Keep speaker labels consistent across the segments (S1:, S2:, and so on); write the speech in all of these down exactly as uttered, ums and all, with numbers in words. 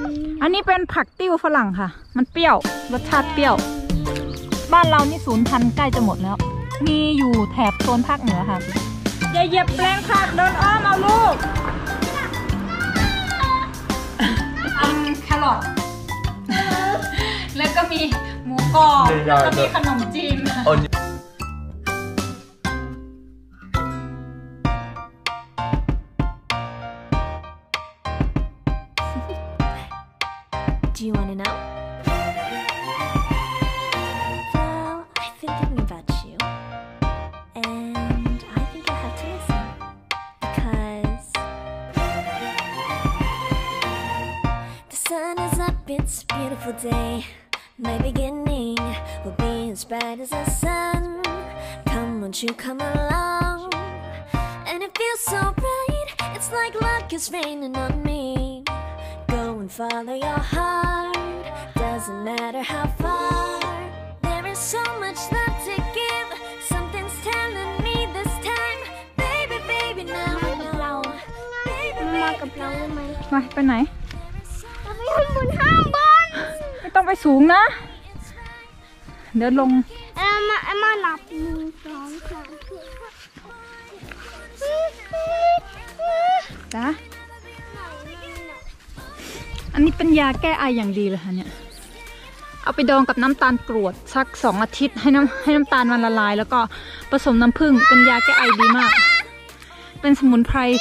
S1: อันนี้เป็นผักติ้วฝรั่งค่ะมันเปรี้ยวรสชาติเปรี้ยวบ้านเรานี่ศูนย์พันธุ์ใกล้จะหมดแล้วมีอยู่แถบโซนภาคเหนือค่ะอย่าเหยียบแปลงผักเดินอ้อมเอาลูกอันแครอทแล้วก็มีหมูกรอบแล้วก็มีขนมจีน
S2: Do you want to know? Well, I've been thinking about you, and I think I'll have to listen, because the sun is up, it's a beautiful day. My beginning will be as bright as the sun. Come, won't you come along? And it feels so bright, it's like luck is raining on me.And follow your heart, doesn't matter how far. There is so much love to give. Something's telling me this time, baby, baby, now I know.
S3: มากับเราได้ไหม
S1: มาไปไหน
S3: เราไปข้างบนข้างบน
S1: ไม่ต้องไปสูงนะเดี๋ยวลง
S3: เอ็มมาเอ็มมานับหนึ่งสองสาม
S1: จ้ะอันนี้เป็นยาแก้ไออย่างดีเลยค่ะเนี่ยเอาไปดองกับน้ำตาลกรวดสักสองอาทิตย์ให้น้ำให้น้ำตาลมันละลายแล้วก็ผสมน้ำผึ้งเป็นยาแก้ไอดีมากเป็นสมุนไพร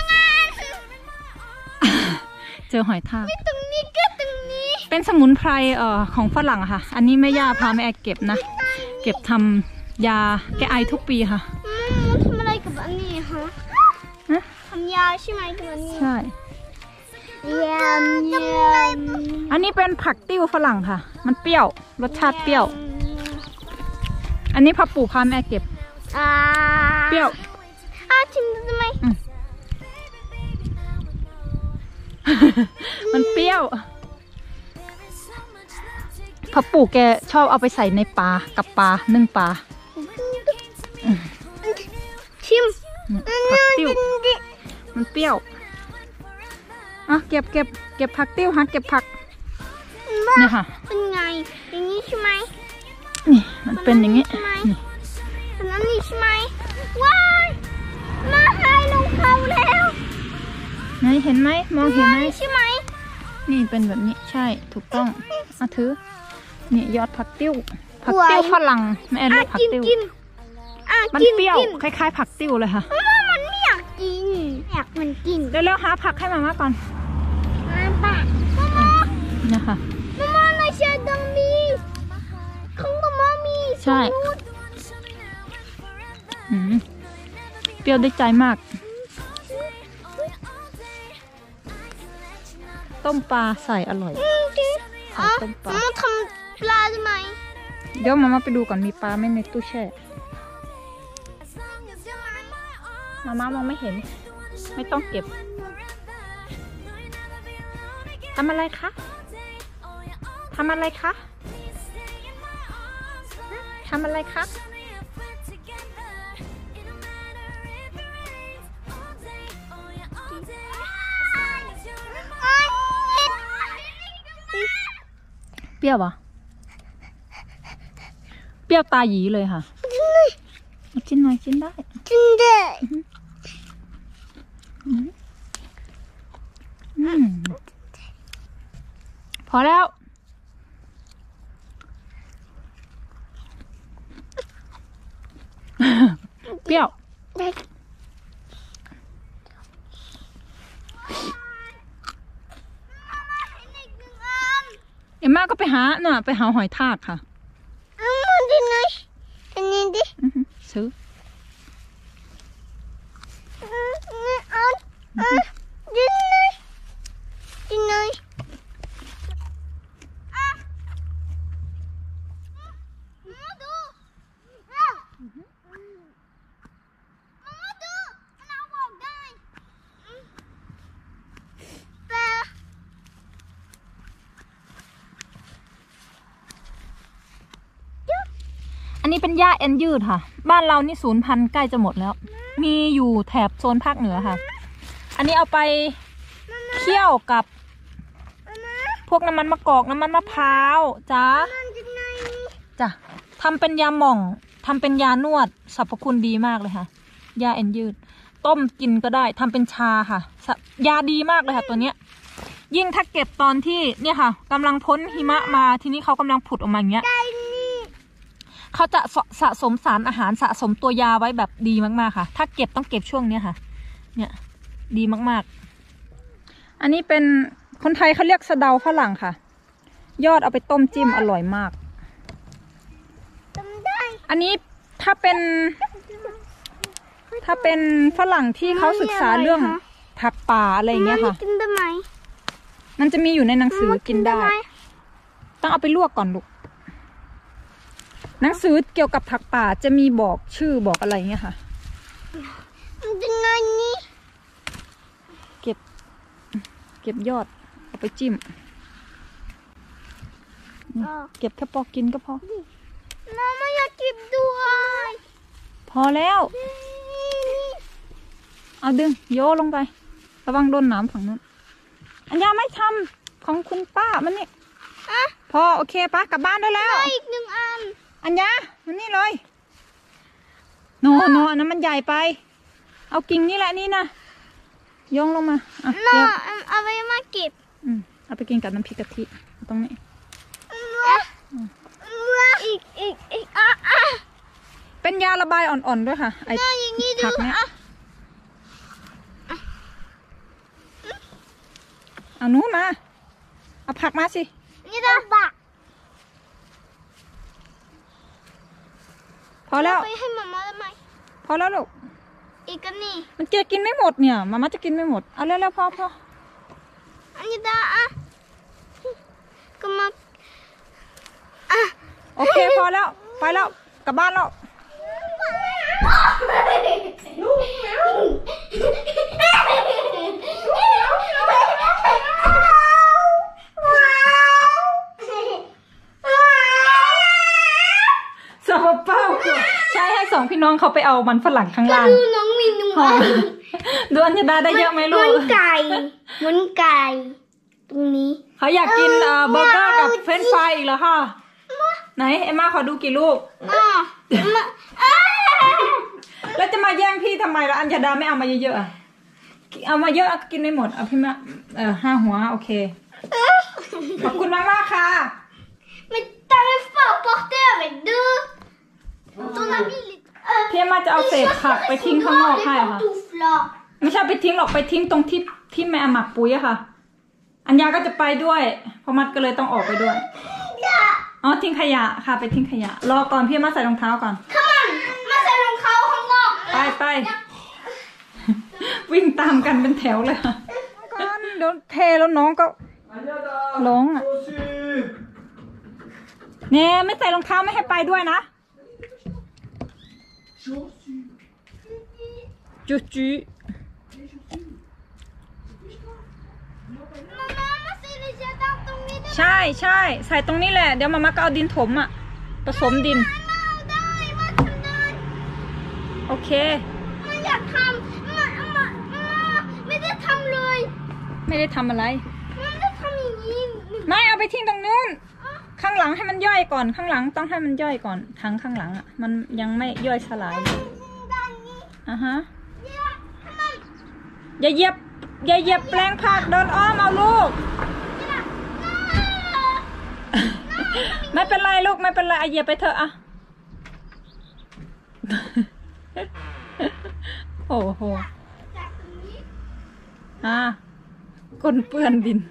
S1: เจอหอยทาก
S3: ตรงนี้ก็ตรงนี้
S1: เป็นสมุนไพรเอ่อของฝรั่งค่ะอันนี้แม่ย่าพาแม่เก็บนะเก็บทำยาแก้ไอทุกปีค่ะ
S3: ทำอะไรกับอันนี้ฮะทำยาใช่ไหมกับอันนี้
S1: ใช่อันนี้เป็นผักติ้วฝรั่งค่ะมันเปรี้ยวรสชาติเปรี้ยวอันนี้พ่อปู่พาแม่เก็บเปรี้ยว
S3: ชิมทำไม
S1: มันเปรี้ยวพ่อปู่แกชอบเอาไปใส่ในปลากับปลานึ่งปลา
S3: ชิม
S1: ผักติ้วมันเปรี้ยวอ่ะเก็บเก็บเก็บผักติ้วฮะเก็บผักนี่ค่ะ
S3: เป็นไงอย่างนี้ใช่ไหม
S1: นี่มันเป็นอย่างนี้นี่
S3: อันนั้นนี่ใช่ไหมว้ายมาให้ลงเขาแล้ว
S1: ไหนเห็นไหมมองเห็นไหม
S3: ใช่ไหม
S1: นี่เป็นแบบนี้ใช่ถูกต้องอ่ะถือนี่ยอดผักติ้วผักติ้วฝรั่งแม่เรียกผักติ้วมันเปรี้ยวคล้ายๆผักติ้วเลยค่ะ
S3: มันไม่อยากกินอยากมันกิน
S1: เร็วๆหาผักให้มาม่าก่อน
S3: มาป่ะมาม่า
S1: เนี่ยค่ะ
S3: มาม่าในชาดังมีของมาม่ามี
S1: ใช่เปรี้ยวได้ใจมากต้มปลาใส่อร่อย
S3: ใส่ต้มปลามาทำปลาได้ไหม
S1: เดี๋ยวมาม่าไปดูก่อนมีปลาไหมในตู้แช่มาม่ามองไม่เห็นไม่ต้องเก็บทำอะไรคะทำอะไรคะทำอะไรคะเปรี้ยวปะเปรี้ยวตาหยีเลยค่ะกินหน่อยกินได้
S3: กินได้
S1: พอแล้วเปรี้ยวเอ็มม่าก็ไปหาน่ะไปหาหอยทากค่ะ
S3: ดินยอันนี้ดิ
S1: ซื้อ
S3: ดินยดินย
S1: อันนี้เป็นหญ้าเอ็นยืดค่ะบ้านเรานี่ศูนย์พันธุ์ใกล้จะหมดแล้วมีอยู่แถบโซนภาคเหนือค่ะอันนี้เอาไปเคี่ยวกับพวกน้ำมันมะกอกน้ำมันมะพร้าวจ้าจ้ะทำเป็นยาหม่องทำเป็นยานวดสรรพคุณดีมากเลยค่ะยาเอ็นยืดต้มกินก็ได้ทำเป็นชาค่ะยาดีมากเลยค่ะตัวเนี้ยยิ่งถ้าเก็บตอนที่เนี่ยค่ะกำลังพ้นหิมะมาทีนี้เขากำลังผุดออกมาอย่างเงี้ยเขาจะสะสมสารอาหารสะสมตัวยาไว้แบบดีมากๆค่ะถ้าเก็บต้องเก็บช่วงเนี้ยค่ะเนี่ยดีมากๆอันนี้เป็นคนไทยเขาเรียกสะเดาฝรั่งค่ะยอดเอาไปต้มจิ้มอร่อยมากอันนี้ถ้าเป็นถ้าเป็นฝรั่งที่เขาศึกษาเรื่องผักป่าอะไรอย่างเงี้ยค่ะมันจะมีอยู่ในหนังสือกินได้ต้องเอาไปลวกก่อนลูกหนังสือเกี่ยวกับผักป่าจะมีบอกชื่อบอกอะไรเงี้ยค่ะเก็บเก็บยอดเอาไปจิ้มเก็บแค่พอกินก็พอ
S3: น้าไม่อยากเก็บด้วย
S1: พอแล้วเอาดึงโยลงไประวังโดนน้ำฝั่งนู้นอัญญาไม่ทำของคุณป้ามันนี่พอโอเคป้ากลับบ้านได้แล้ว
S3: อีกหนึ่งอัน
S1: อัญญามันนี่เลยโนโนอันนั้นมันใหญ่ไปเอากิ่งนี่แหละนี่นะโยงลงมาอ่ะ
S3: เดี๋ยวเอาไปมาเก็บ
S1: อืมเอาไปกินกับน้ำพริกกะทิตรงนี้
S3: อีกอีกอีกอ่ะอ่ะ
S1: เป็นยาระบายอ่อนๆด้วยค่ะไอ้ผักเนี้ยเอาหนูมาเอาผักมาสิ
S3: นี่นะบัก
S1: พอแล้ว
S3: ไปให้มาม่าทำไม
S1: พอแล้วลูก
S3: อีกกันนี่
S1: มันเจกินไม่หมดเนี่ยมาม่าจะกินไม่หมดเอาเร็วๆพอพอ
S3: อันนี้ดาอ่ะก็มาอ่ะ
S1: โอเคพอแล้วไปแล้วกลับบ้านแล้วสาวเป้าใช้ให้สองพี่น้องเขาไปเอามันฝรั่งข้างล่าง
S3: ดูน้องมีหนุ่ม
S1: ดูอัญญาได้เยอะไหมลูก
S3: มันไก่มันไก่ตรงนี้
S1: เขาอยากกินเบอร์เกอร์กับเฟรนช์ฟรายอีกแล้วค่ะไหนเอ็มมาขอดูกี่ลูกแล้วจะมาแย่งพี่ทำไมล่ะอัญญาดาไม่เอามาเยอะๆอ่ะเอามาเยอะกินไม่หมดเอาพี่มาเออห้าหัวโอเคขอบคุณมากมากค่ะ
S3: ไม่ต้องฝากปอกเต้ไปดูตัวนั้น
S1: พี่มาจะเอาเศษผักไปทิ้งข้างนอกให้ค่ะไม่ใช่ไปทิ้งหรอกไปทิ้งตรงที่ที่แม่หมักปุ๋ยอะค่ะอัญญาก็จะไปด้วยพอมัดก็เลยต้องออกไปด้วยอ๋อทิ้งขยะค่ะไปทิ้งขยะรอก่อนพี่มาใส่รองเท้าก่อน
S3: มาใส่รองเท้าข้างนอก
S1: ไปไปวิ่งตามกันเป็นแถวเลยค่ะเดี๋ยวเทแล้วน้องก็ร้องอ่ะเนี่ยไม่ใส่รองเท้าไม่ให้ไปด้วยนะจุจุใช่ใช่ใส่ตรงนี้แหละเดี๋ยวมาม่าก็เอาดินถมอ่ะผสมดินโอเค
S3: ไม่อยากทำมามาไม่ได้ทำเลย
S1: ไม่ได้ทำอะไร
S3: ไม่ได้ทำอย่างนี้
S1: ไม่เอาไปทิ้งตรงนู้นข้างหลังให้มันย่อยก่อนข้างหลังต้องให้มันย่อยก่อนทั้งข้างหลังอ่ะมันยังไม่ย่อยสลายอ่ะฮะอย่าเหยียบอย่าเหยียบแปลงผักโดนอ้อมเอาลูกไม่เป็นไรลูกไม่เป็นไรเอาเหยียบไปเถอะอะโอ้โหอ่ะก้นเปื้อนดิน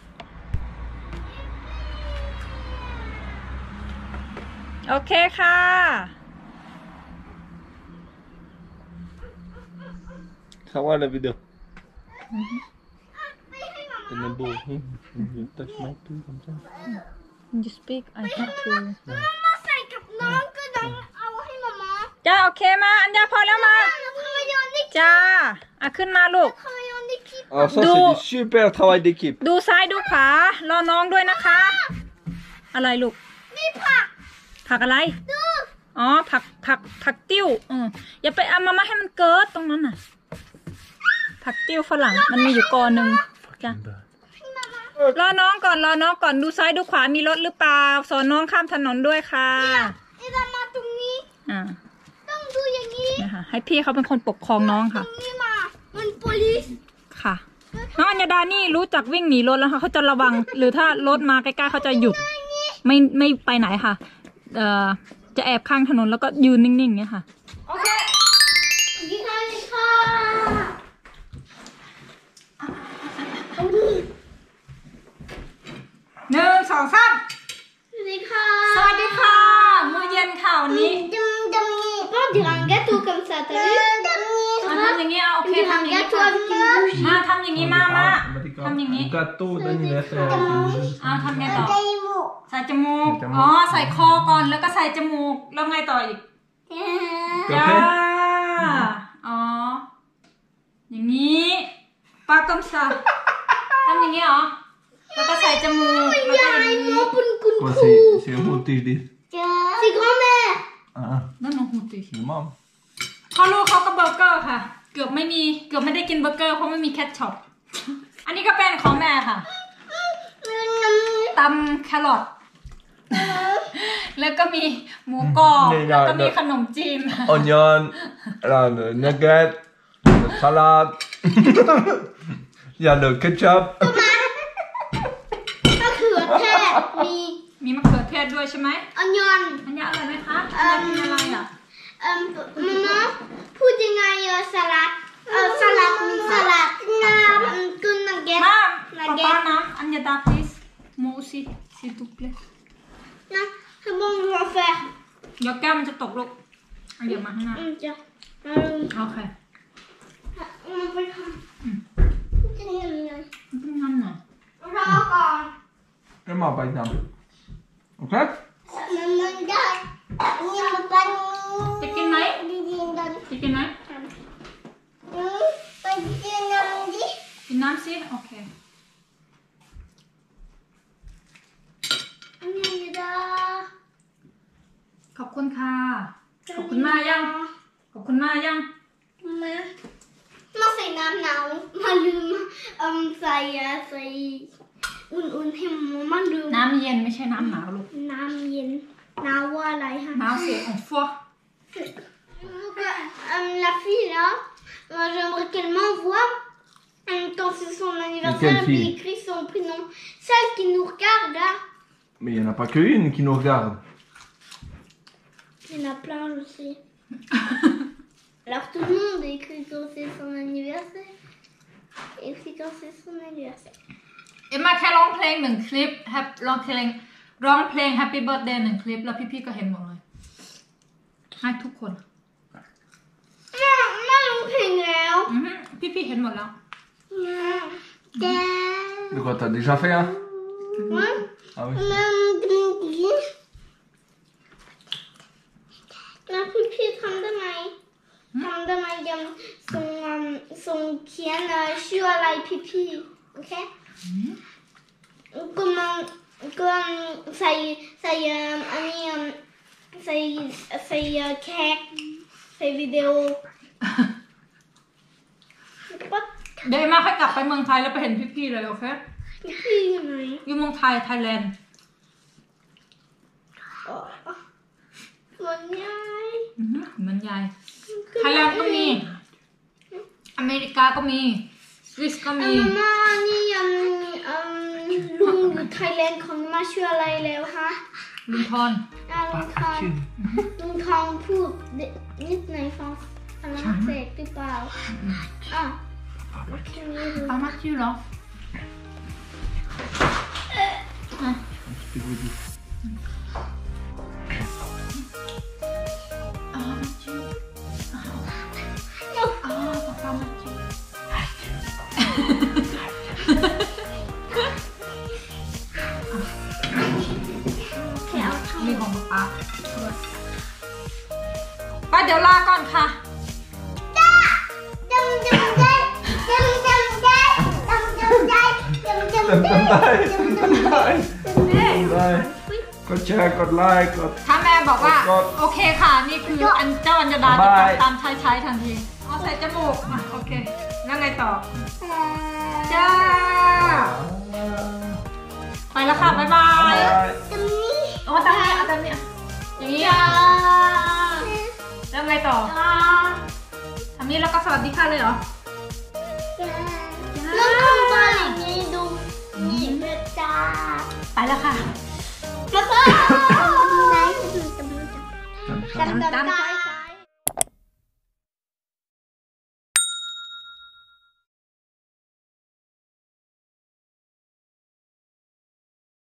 S1: โอเคค่ะ
S4: เขาว่าอะไรวิดีโอเป็นในบูฮิยูตัดไม้ตู้คำสั่ง
S1: You speak I have to
S3: มาใส่กับน้องก็ดังเอาให้มาม่า
S1: จ้าโอเคมาอัญญาพอแล้วมาจ้าอ่ะขึ้นมาลูก
S4: ดู super travail d'équipe
S1: ดูซ้ายดูขวารอน้องด้วยนะคะอะไรลูก
S3: นี่ผัก
S1: ผักอะไรอ๋อผักผักผักติ้วอืออย่าไปเอามามาให้มันเกิดตรงนั้นน่ะผักติ้วฝรั่งมันมีอยู่กอหนึ่งจ้ะรอน้องก่อนรอน้องก่อนดูซ้ายดูขวามีรถหรือเปล่าสอนน้องข้ามถนนด้วยค่ะ
S3: เอดามาตรงนี้
S1: อ่า
S3: ต้องดูอย่างนี้
S1: นะคะให้พี่เขาเป็นคนปกครองน้องค่ะ
S3: ตรงนี้มามัน police
S1: ค่ะน้องอัญญาดานี่รู้จักวิ่งหนีรถแล้วค่ะเขาจะระวังหรือถ้ารถมาใกล้ๆเขาจะหยุดไม่ไม่ไปไหนค่ะเอ่อจะแอบข้างถนนแล้วก็ยืนนิ่งๆเงี้ยค่ะ
S3: โอเคดีค่ะดีค่ะ
S1: หนึ่งสองสาม
S3: สวัสดีค่ะ
S1: สวัสดีค่ะมื้อเย็นค่ะวันนี้
S3: ดำดำนี่ก็ดิรังแกตัวกันสัตว์เลยดำนี่
S1: มาทำอย่างนี้เอาโอเคทำอย่างนี้มาทำอย่างนี้มามาทำอย่างนี้
S4: กาโต้ดันนี่แหละ
S1: เอาทำไงต่อใส่จมูกอ๋อใส่คอก่อนแล้วก็ใส่จมูกแล้วไงต่ออีกจ้าอ๋ออย่างนี้ปากกำซับทำอย่างนี้เหรอแล้วก็ใส่จมูกแล้วก็อย่างนี้
S4: ก็สิเสียงหูตีดิ
S3: สิกรอมแม่
S4: อ่า
S1: นั่นน้องหูตี
S4: มอม
S1: เขาลูกเขาก็เบอร์เกอร์ค่ะเกือบไม่มีเกือบไม่ได้กินเบอร์เกอร์เพราะไม่มีแคทช็อปอันนี้ก็เป็นของแม่ค่ะตำแครอทแล้วก็มีหมูกรอบแล้วก็มีขนมจีน
S4: ออนยอนร้านนักเก็ตสลัดยาเลือดเคชัพ
S3: มะเขือเทศมี
S1: มีมะเขือเทศด้วยใช่ไหม
S3: ออนยอน
S1: อันนี้อร่อยไหมคะอันนี้อะไรอ่ะ
S3: เอ่อมาม่าพูดยังไงเออสลัดเออสลัดมีสลัดน้ำตุนนักเก็ต
S1: นักเก็ตน้ำอันยาดา please มูสิสิทุกเลย
S3: นะคือbon je vais faire
S1: เดี๋ยวแก้วมันจะตกลูกเอาเดี๋ยวมาข้างหน้า
S3: อืมจ้ะ
S1: โอเค
S3: มันไปทำจะยังไง
S1: ต้องทำหน่อย
S3: รอก่อน
S4: ก็มาไปทำโอเค
S3: มันมันได้นี่มันเป็น
S1: จะกินไหมจะกินไหม
S3: อืมไปกินน้ำดิ
S1: กินน้ำสิโอเคขอบคุณค่ะขอบคุณมากยังขอบคุณมากยัง
S3: มามาใส่น้ำหนาวมาลืมอืมใส่ใส่อุ่นๆให้มันลืม
S1: น้ำเย็นไม่ใช่น้ำหนาวลูก
S3: น้ำเย็นหนาวว่าอะไรฮะ
S1: หนาวเสียของฟัว
S3: la fille là j'aimerais qu'elle m'envoie quand c'est son anniversaire puis écrit son prénom celle qui nous regarde là
S4: mais il y en a pas qu'une qui nous regarde
S3: il y en a plein je sais alors tout le monde écrit quand c'est son anniversaire et puis quand c'est son anniversaire
S1: เอ็มมาแค่ร้องเพลงหนึ่งคลิปแฮปร้องเพลงร้องเพลง Happy Birthday หนึ่งคลิปแล้วพี่ๆก็เห็นหมดเลยให้ทุกคน
S3: ไม่ไม่ร้องเพลงแล้ว
S1: พี่ๆเห็นหมดแล้ว
S3: แต่
S4: De quoi t'as déjà fait hein
S3: Ouais
S4: Ah oui
S3: แล้วพี่ๆทำได้ไหมทำได้ไหมยังส่งส่งเขียนชื่ออะไรพี่ๆโอเคก็มันก็ใส่ใส่อันนี้ใส่ใส่แคกใส่วิดีโอ
S1: เดี๋ยวมาค่อยกลับไปเมืองไทยแล้วไปเห็นพี่ๆเลยโอเค
S3: พี่อยู่ไหน
S1: อยู่เมืองไทยไทยแลนด์
S3: เหมือนยาย
S1: เหมือนยายไทยแลนด์ก็มีอเมริกาก็มีสวิสก็มี
S3: มานี่ยังลุงอยู่ไทยแลนด์ของมาชื่ออะไรแล้วฮะ
S1: ลุงทอน
S3: ลุงทอนลุงทอนพูดนิดหน่อยฟังฝรั่งเศสหรือเปล่าอ่ะ
S1: ปามาชื่อเหรออ่ะอ่าชื่ออ่าอ่าปามาชื่อมีของป๊าป้าเดี๋ยวลาก่อนค่ะ
S3: จำจำได้จำจำได้จำจำได้จำจำได้จำได้จำได้
S4: กดแชร์กดไลค์กด
S1: ถ้าแม่บอกว่าโอเคค่ะนี่คืออันเจ้าอัญญาดาจะตามใช้ใช้ทันทีเอาใส่จมูกโอเคแล้วไงต่อจ้าแล้วค่ะบ๊ายบาย
S3: ตรงนี้
S1: อ๋อตามนี้เอาตามนี้อย่างนี้แล้วไงต่อทำนี้แล้วก็สวัสดีค่ะเลยเหรอ
S3: แล้วทำตัวอย่างนี้ดูนี่เพื่อจ้า
S1: ไปแล้วค่ะ
S3: แล้วก็ไหนจะดูจมูก
S1: ตามตาม